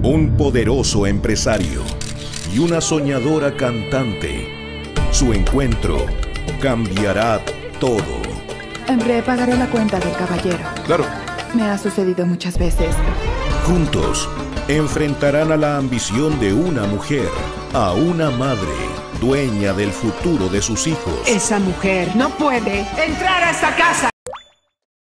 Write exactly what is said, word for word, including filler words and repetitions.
un poderoso empresario y una soñadora cantante. Su encuentro cambiará todo. En breve pagaré la cuenta del caballero. Claro. Me ha sucedido muchas veces. Juntos enfrentarán a la ambición de una mujer, a una madre, dueña del futuro de sus hijos. Esa mujer no puede entrar a esta casa.